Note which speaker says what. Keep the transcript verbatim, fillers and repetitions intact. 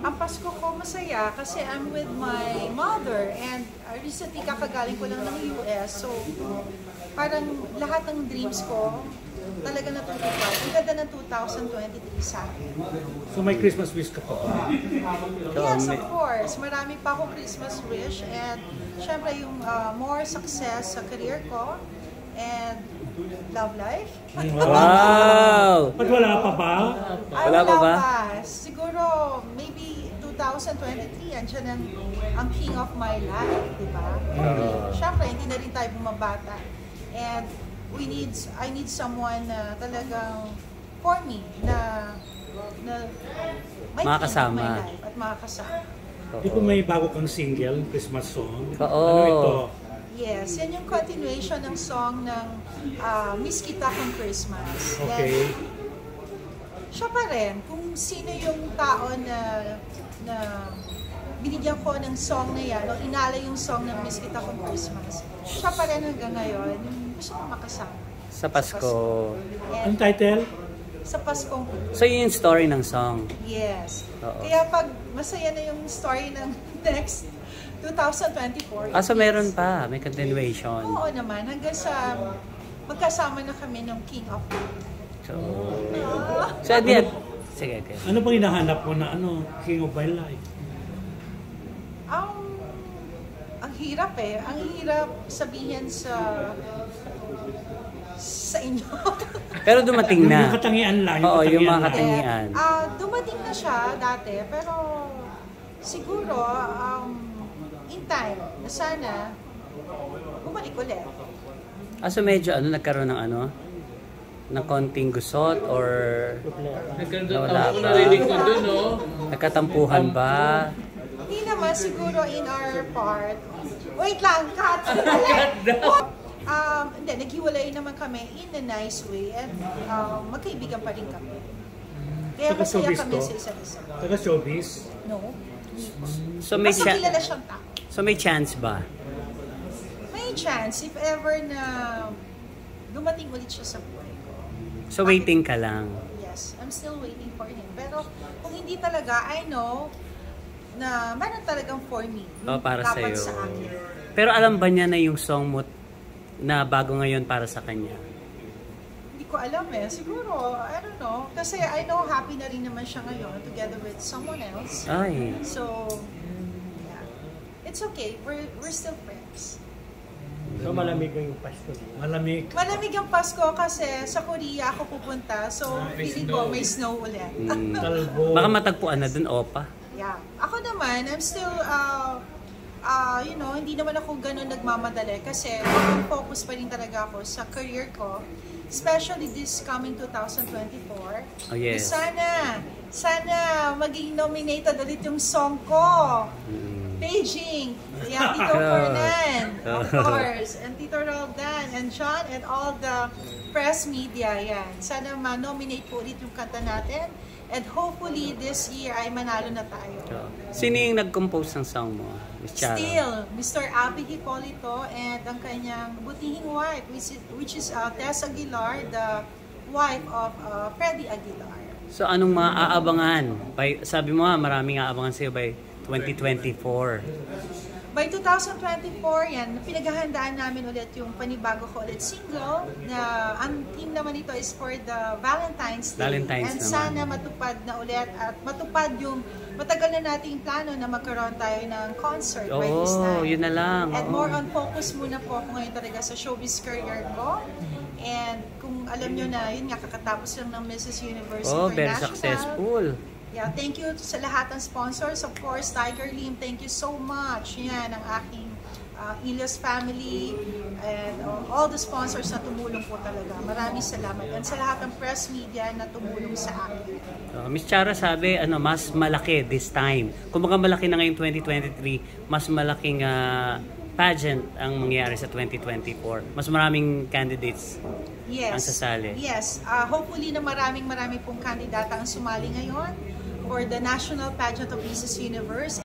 Speaker 1: Ang Pasko ko masaya kasi I'm with my mother and uh, recently kakagaling ko lang ng U S. So parang lahat ng dreams ko talaga natutupad. Ang ganda ng two thousand twenty-three sa akin.
Speaker 2: So may Christmas wish ka pa ba?
Speaker 1: Yes, of course. Marami pa akong Christmas wish and syempre yung uh, more success sa career ko and love life.
Speaker 3: Wow!
Speaker 2: Ba't wala pa ba?
Speaker 1: Ay,
Speaker 3: Wala pa ba?
Speaker 1: Siguro, maybe two thousand twenty-three, andyan ang, ang king of my life, di ba?
Speaker 3: Uh,
Speaker 1: Siyempre, hindi na rin tayo bumabata. And we need, I need someone na talagang for me, na, na may
Speaker 3: Makakasama.
Speaker 1: king of my life at makakasama.
Speaker 2: Di ba may bago kang single, Christmas song?
Speaker 3: Oo.
Speaker 2: Ano ito?
Speaker 1: Yes, yan yung continuation ng song ng uh, Miss Kita kong Christmas.
Speaker 2: Okay.
Speaker 1: Yan, siya pa rin, kung sino yung tao na, na binigyan ko ng song na yan, o inalay yung song ng Miss Kita kong Christmas, siya pa rin hanggang ngayon, gusto ko makasama.
Speaker 3: Sa Pasko.
Speaker 1: And
Speaker 2: Ang title?
Speaker 1: sa Paskong
Speaker 3: So yun yung story ng song.
Speaker 1: Yes.
Speaker 3: Oo.
Speaker 1: Kaya pag masaya na yung story ng next two thousand twenty-four.
Speaker 3: Ah, so meron pa. May continuation.
Speaker 1: Oo naman. Hanggang sa magkasama na kami ng King of Pop.
Speaker 3: So, so at the end, sige, okay.
Speaker 2: Ano bang hinahanap mo na ano, King of my life?
Speaker 1: Ang, ang hirap eh. Ang hirap sabihin sa sa inyo.
Speaker 3: Pero dumating
Speaker 2: Yung,
Speaker 3: na.
Speaker 2: yung katangian lang.
Speaker 3: Oo, yung mga
Speaker 2: lang.
Speaker 3: katangian.
Speaker 1: Ah, dumating na siya dati, pero siguro um, in time, na sana bumalik ulit.
Speaker 3: Ah, so medyo ano, nagkaroon ng ano? Ng konting gusot or wala
Speaker 4: Ako
Speaker 3: pa?
Speaker 4: narinig ko dun, no?
Speaker 3: Nagkatampuhan ba?
Speaker 1: Hindi naman siguro in our part. Wait lang, cut! um, hindi, naghiwalay naman kami in a nice way and um, magkaibigan pa rin kami. Kaya
Speaker 2: Taga
Speaker 1: masaya
Speaker 2: showbiz
Speaker 1: kami
Speaker 2: to?
Speaker 1: sa isa't isa.
Speaker 2: Taga showbiz?
Speaker 1: No?
Speaker 3: So may,
Speaker 1: Basta
Speaker 3: cha-
Speaker 1: kilala siyang tao.
Speaker 3: so may chance ba?
Speaker 1: May chance if ever na dumating ulit siya sa buhay ko.
Speaker 3: So waiting ka lang.
Speaker 1: Yes, I'm still waiting for him. Pero kung hindi talaga, I know na meron talagang for me.
Speaker 3: Oh, para
Speaker 1: dapat
Speaker 3: sa'yo.
Speaker 1: sa akin.
Speaker 3: Pero alam ba niya na yung song mo na bago ngayon para sa kanya?
Speaker 1: Hindi ko alam eh. Siguro, I don't know. Kasi I know happy na rin naman siya ngayon together with someone else.
Speaker 3: Ay.
Speaker 1: So, yeah. It's okay. We're, we're still friends.
Speaker 2: So malamig yung Pasko. Malamig.
Speaker 1: Malamig ang Pasko kasi sa Korea ako pupunta. So, feeling ko may snow ulit.
Speaker 3: Mm.
Speaker 2: Talbo.
Speaker 3: Baka matagpuan na dun, opa.
Speaker 1: Yeah. Ako naman, I'm still, uh, uh, you know, hindi naman ako ganun nagmamadali kasi focus pa rin talaga ako sa career ko. Especially this coming two thousand twenty-four.
Speaker 3: Oh, yes.
Speaker 1: Sana, sana maging nominated ulit yung song ko.
Speaker 3: Mm.
Speaker 1: Beijing. Yeah, Tito Fernan, of course. And Tito Roldan, and John, and all the press media. Yan. Sana ma-nominate po ulit yung kanta natin. And hopefully this year ay manalo na tayo.
Speaker 3: Sino yung nag-compose ng song mo? Miss Charo?
Speaker 1: Still, Mister Abby Hipolito and ang kanyang butihing wife, which is, which is uh, Tess Aguilar, the wife of uh, Freddy Aguilar.
Speaker 3: So anong maaabangan? By, sabi mo nga, maraming aabangan sa'yo by twenty twenty-four.
Speaker 1: By two thousand twenty-four, yan, pinaghahandaan namin ulit yung panibago ko ulit single na ang theme naman ito is for the Valentine's Day.
Speaker 3: Valentine's
Speaker 1: And
Speaker 3: naman.
Speaker 1: sana matupad na ulit at matupad yung matagal na nating plano na magkaroon tayo ng concert by this
Speaker 3: Oo,
Speaker 1: time.
Speaker 3: yun na lang.
Speaker 1: And
Speaker 3: Oo.
Speaker 1: more on focus muna po ako ngayon talaga sa showbiz career ko. And kung alam nyo na, yun nga, kakatapos lang ng Missus Universe
Speaker 3: Oh, very
Speaker 1: International.
Speaker 3: successful.
Speaker 1: Yeah, thank you sa lahat ng sponsors. Of course, Tiger Lim, thank you so much. Yan, ang aking uh, Ilios family and uh, all the sponsors na tumulong po talaga. Maraming salamat. And sa lahat ng press media na tumulong sa akin.
Speaker 3: Uh, Miss Charo sabi, ano, mas malaki this time. Kung baga malaki na ngayon twenty twenty-three, mas malaking uh, pageant ang mangyayari sa twenty twenty-four. Mas maraming candidates
Speaker 1: Yes.
Speaker 3: ang sasali.
Speaker 1: Yes. Uh, hopefully na maraming maraming pong kandidata ang sumali ngayon for the National Pageant of Missus Universe.